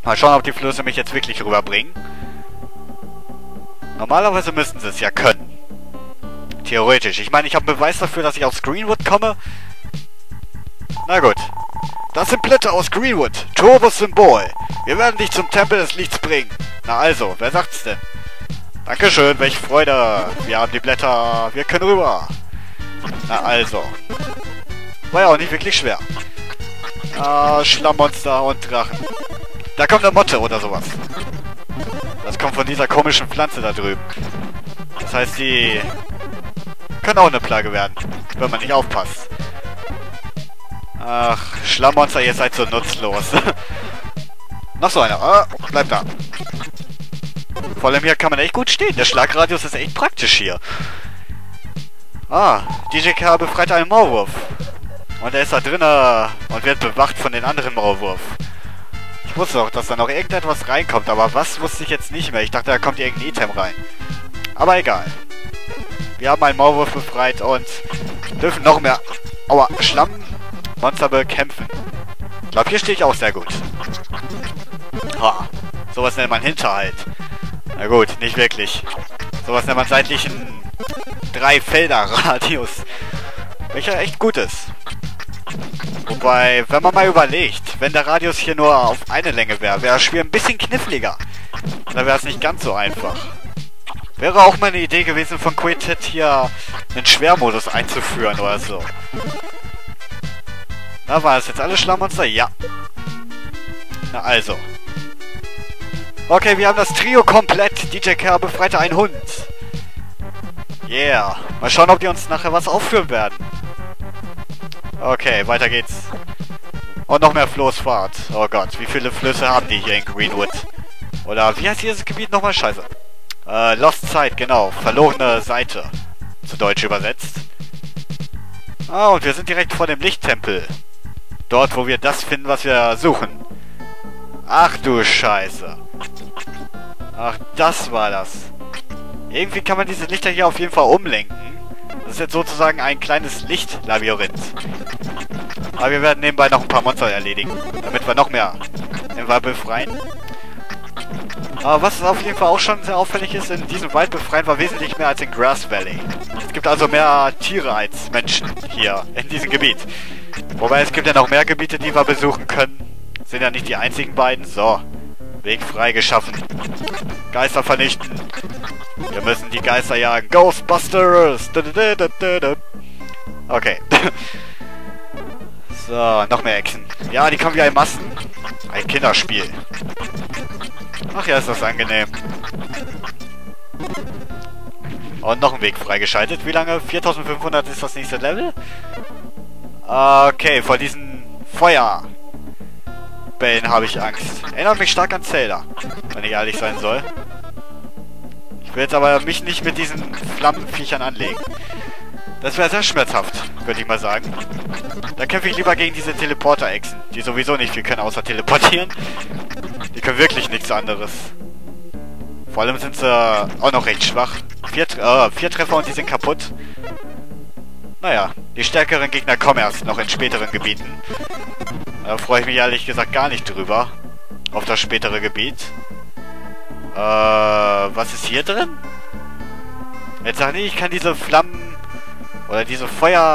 Mal schauen, ob die Flüsse mich jetzt wirklich rüberbringen. Normalerweise müssten sie es ja können. Theoretisch. Ich meine, ich habe einen Beweis dafür, dass ich aus Greenwood komme. Na gut. Das sind Blätter aus Greenwood. Turbos Symbol. Wir werden dich zum Tempel des Lichts bringen. Na also, wer sagt's denn? Dankeschön, welche Freude. Wir haben die Blätter. Wir können rüber. Na also. War ja auch nicht wirklich schwer. Schlammmonster und Drachen. Da kommt eine Motte oder sowas. Das kommt von dieser komischen Pflanze da drüben. Das heißt, die können auch eine Plage werden, wenn man nicht aufpasst. Ach, Schlammmonster, ihr seid so nutzlos. Noch so einer. Bleib da. Vor allem hier kann man echt gut stehen. Der Schlagradius ist echt praktisch hier. DJK befreit einen Maulwurf. Und er ist da drinnen und wird bewacht von den anderen Maulwurf. Ich wusste auch, dass da noch irgendetwas reinkommt, aber was wusste ich jetzt nicht mehr. Ich dachte, da kommt irgendein Item rein. Aber egal. Wir haben einen Maulwurf befreit und dürfen noch mehr Schlammmonster bekämpfen. Ich glaube, hier stehe ich auch sehr gut. Sowas nennt man Hinterhalt. Na gut, nicht wirklich. Sowas nennt man seitlichen 3-Felder-Radius. Welcher echt gut ist. Wobei, wenn man mal überlegt, wenn der Radius hier nur auf eine Länge wäre, wäre das Spiel ein bisschen kniffliger. Da wäre es nicht ganz so einfach. Wäre auch mal eine Idee gewesen von Quintet hier einen Schwermodus einzuführen oder so. Na, war das jetzt alle Schlammmonster? Ja. Na also. Okay, wir haben das Trio komplett. DJK befreite einen Hund. Yeah. Mal schauen, ob die uns nachher was aufführen werden. Okay, weiter geht's. Und noch mehr Floßfahrt. Oh Gott, wie viele Flüsse haben die hier in Greenwood? Oder wie heißt dieses Gebiet nochmal? Scheiße. Lost Side, genau. Verlorene Seite. Zu Deutsch übersetzt. Und wir sind direkt vor dem Lichttempel. Dort, wo wir das finden, was wir suchen. Ach du Scheiße. Ach, das war das. Irgendwie kann man diese Lichter hier auf jeden Fall umlenken. Das ist jetzt sozusagen ein kleines Lichtlabyrinth. Aber wir werden nebenbei noch ein paar Monster erledigen, damit wir noch mehr den Wald befreien. Aber was auf jeden Fall auch schon sehr auffällig ist, in diesem Wald befreien wir wesentlich mehr als in Grass Valley. Es gibt also mehr Tiere als Menschen hier in diesem Gebiet. Wobei es gibt ja noch mehr Gebiete, die wir besuchen können. Sind ja nicht die einzigen beiden. So, Weg frei geschaffen. Geister vernichten. Wir müssen die Geister jagen. Ghostbusters! Okay. So, noch mehr Echsen. Ja, die kommen wie ein Massen. Ein Kinderspiel. Ach ja, ist das angenehm. Und noch ein Weg freigeschaltet. Wie lange? 4500 ist das nächste Level? Okay, vor diesen Feuerbällen habe ich Angst. Erinnert mich stark an Zelda, wenn ich ehrlich sein soll. Ich will jetzt aber mich nicht mit diesen Flammenviechern anlegen. Das wäre sehr schmerzhaft, würde ich mal sagen. Da kämpfe ich lieber gegen diese Teleporter-Echsen, die sowieso nicht viel können außer teleportieren. Die können wirklich nichts anderes. Vor allem sind sie auch noch recht schwach. 4 Treffer und die sind kaputt. Naja, die stärkeren Gegner kommen erst noch in späteren Gebieten. Da freue ich mich ehrlich gesagt gar nicht drüber. Auf das spätere Gebiet. Was ist hier drin? Jetzt sag nicht, ich kann diese Flammen oder diese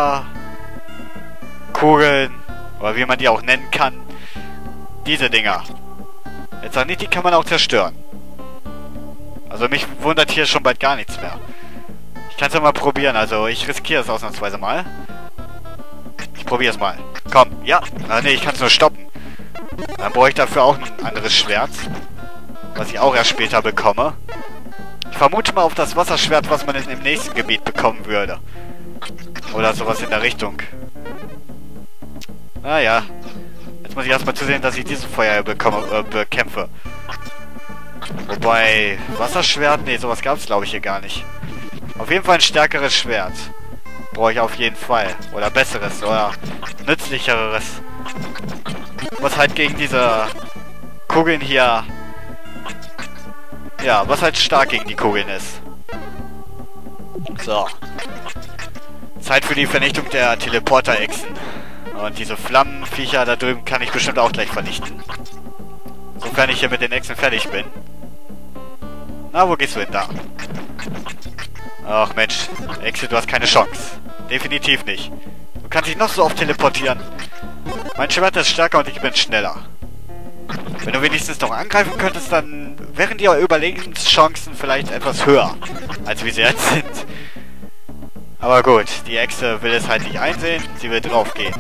Feuerkugeln oder wie man die auch nennen kann. Diese Dinger. Jetzt sag nicht, die kann man auch zerstören. Also mich wundert hier schon bald gar nichts mehr. Ich kann es ja mal probieren, also ich riskiere es ausnahmsweise mal. Ich probiere es mal. Komm, ja. Nee, ich kann es nur stoppen. Dann brauche ich dafür auch ein anderes Schwert. Was ich auch erst später bekomme. Ich vermute mal auf das Wasserschwert, was man im nächsten Gebiet bekommen würde. Oder sowas in der Richtung. Naja. Jetzt muss ich erstmal zusehen, dass ich dieses Feuer bekämpfe. Wobei, Wasserschwert? Nee, sowas gab es glaube ich hier gar nicht. Auf jeden Fall ein stärkeres Schwert. Brauche ich auf jeden Fall. Oder besseres, oder nützlicheres. Was halt gegen diese Kugeln hier... Ja, was halt stark gegen die Kugeln ist. So. Zeit für die Vernichtung der Teleporter-Echsen. Und diese Flammenviecher da drüben kann ich bestimmt auch gleich vernichten. Sofern ich hier mit den Echsen fertig bin. Na, wo gehst du hin? Da. Ach Mensch, Echse, du hast keine Chance. Definitiv nicht. Du kannst dich noch so oft teleportieren. Mein Schwert ist stärker und ich bin schneller. Wenn du wenigstens noch angreifen könntest, dann wären die Überlebenschancen vielleicht etwas höher, als wie sie jetzt sind. Aber gut, die Echse will es halt nicht einsehen, sie will draufgehen.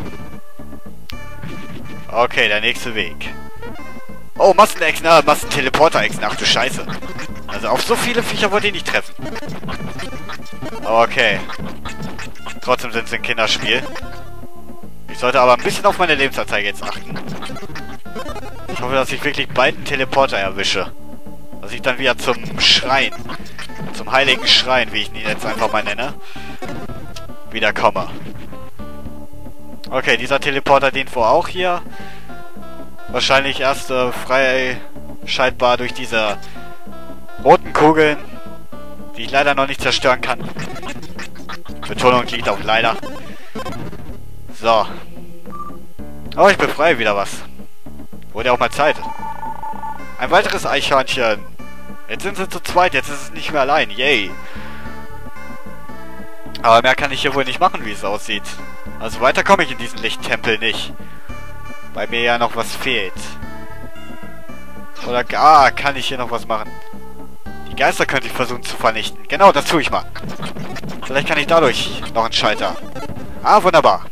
Okay, der nächste Weg. Oh, Massenechsen, Massenteleporter-Echsen, ach du Scheiße. Also auf so viele Viecher wollte ich nicht treffen. Okay. Trotzdem sind sie ein Kinderspiel. Ich sollte aber ein bisschen auf meine Lebensanzeige jetzt achten. Ich hoffe, dass ich wirklich bald einen Teleporter erwische. Dass ich dann wieder zum Schrein, zum heiligen Schrein, wie ich ihn jetzt einfach mal nenne, wieder komme. Okay, dieser Teleporter dient wohl auch hier. Wahrscheinlich erst freischaltbar durch diese roten Kugeln, die ich leider noch nicht zerstören kann. Betonung liegt auf leider. So. Oh, ich befreie wieder was. Wurde auch mal Zeit. Ein weiteres Eichhörnchen. Jetzt sind sie zu zweit, jetzt ist es nicht mehr allein. Yay. Aber mehr kann ich hier wohl nicht machen, wie es aussieht. Also weiter komme ich in diesen Lichttempel nicht. Weil mir ja noch was fehlt. Oder kann ich hier noch was machen? Die Geister könnte ich versuchen zu vernichten. Genau, das tue ich mal. Vielleicht kann ich dadurch noch einen Schalter. Ah, wunderbar.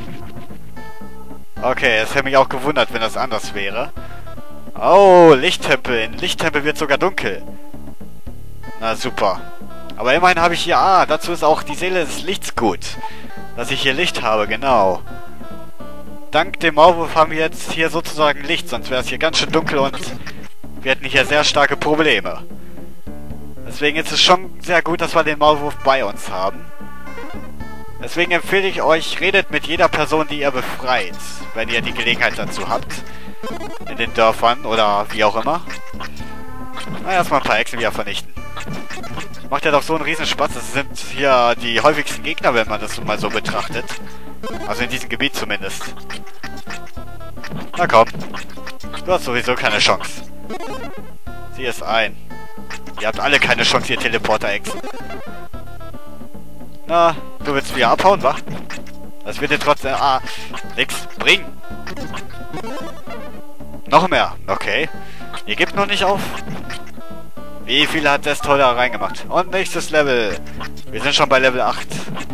Okay, es hätte mich auch gewundert, wenn das anders wäre. Oh, Lichttempel. In Lichttempel wird sogar dunkel. Na, super. Aber immerhin habe ich hier... dazu ist auch die Seele des Lichts gut. Dass ich hier Licht habe, genau. Dank dem Maulwurf haben wir jetzt hier sozusagen Licht, sonst wäre es hier ganz schön dunkel und wir hätten hier sehr starke Probleme. Deswegen ist es schon sehr gut, dass wir den Maulwurf bei uns haben. Deswegen empfehle ich euch, redet mit jeder Person, die ihr befreit, wenn ihr die Gelegenheit dazu habt. In den Dörfern oder wie auch immer. Na, erstmal ein paar Echsen wieder vernichten. Macht ja doch so einen riesen Spaß. Das sind hier die häufigsten Gegner, wenn man das mal so betrachtet. Also in diesem Gebiet zumindest. Na komm. Du hast sowieso keine Chance. Sieh es ein. Ihr habt alle keine Chance, ihr Teleporter-Echsen. Na, du willst wieder abhauen, wa? Das wird dir trotzdem... nix bringen. Noch mehr. Okay. Ihr gebt noch nicht auf. Wie viel hat das toll da reingemacht? Und nächstes Level. Wir sind schon bei Level 8.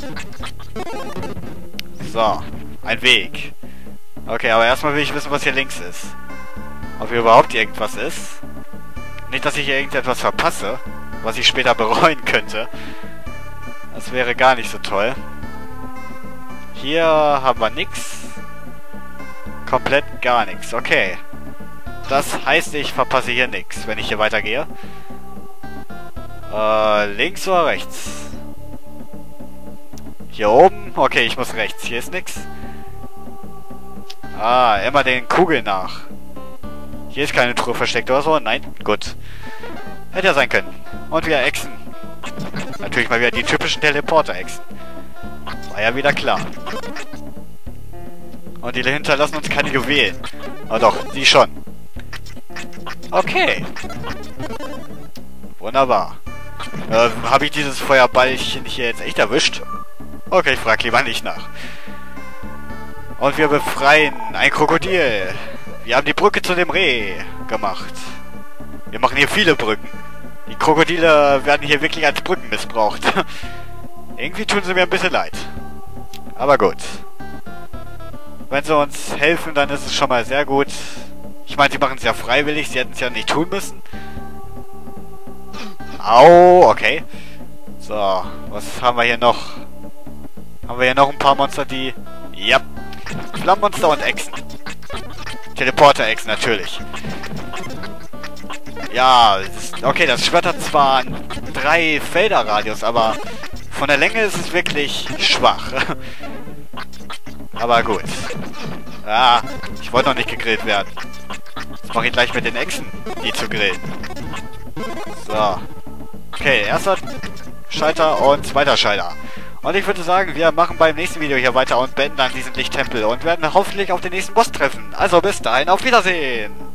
So. Ein Weg. Okay, aber erstmal will ich wissen, was hier links ist. Ob hier überhaupt irgendwas ist. Nicht, dass ich hier irgendetwas verpasse, was ich später bereuen könnte. Das wäre gar nicht so toll. Hier haben wir nichts. Komplett gar nichts. Okay. Das heißt, ich verpasse hier nichts, wenn ich hier weitergehe. Links oder rechts? Hier oben? Okay, ich muss rechts. Hier ist nichts. Immer den Kugeln nach. Hier ist keine Truhe versteckt oder so. Nein, gut. Hätte ja sein können. Und wieder Echsen. Natürlich mal wieder die typischen Teleporter-Echsen. War ja wieder klar. Und die hinterlassen uns keine Juwelen. Oh doch, die schon. Okay. Wunderbar. Habe ich dieses Feuerballchen hier jetzt echt erwischt? Okay, ich frage lieber nicht nach. Und wir befreien ein Krokodil. Wir haben die Brücke zu dem Reh gemacht. Wir machen hier viele Brücken. Die Krokodile werden hier wirklich als Brücken missbraucht. Irgendwie tun sie mir ein bisschen leid. Aber gut. Wenn sie uns helfen, dann ist es schon mal sehr gut. Ich meine, sie machen es ja freiwillig. Sie hätten es ja nicht tun müssen. Au, okay. So, was haben wir hier noch? Haben wir hier noch ein paar Monster, die... Ja. Flammenmonster und Echsen. Teleporter-Echsen natürlich. Ja, okay, das Schwert hat zwar einen 3 Felder Radius, aber von der Länge ist es wirklich schwach. Aber gut. Ich wollte noch nicht gegrillt werden. Das mache ich gleich mit den Echsen, die zu grillen. So. Okay, erster Schalter und zweiter Schalter. Und ich würde sagen, wir machen beim nächsten Video hier weiter und beenden dann diesen Lichttempel und werden hoffentlich auf den nächsten Boss treffen. Also bis dahin, auf Wiedersehen!